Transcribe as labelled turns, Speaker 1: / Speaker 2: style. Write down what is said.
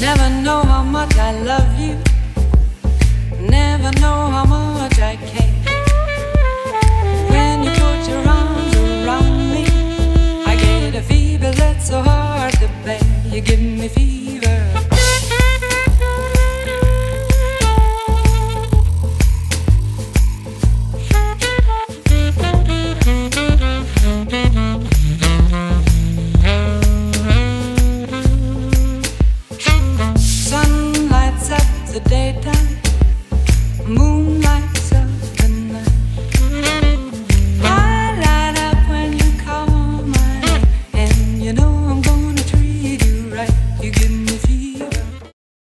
Speaker 1: Never know how much I love you. Never know how much I care. When you put your arms around me, I get a fever that's so hard to bear. You give me fever.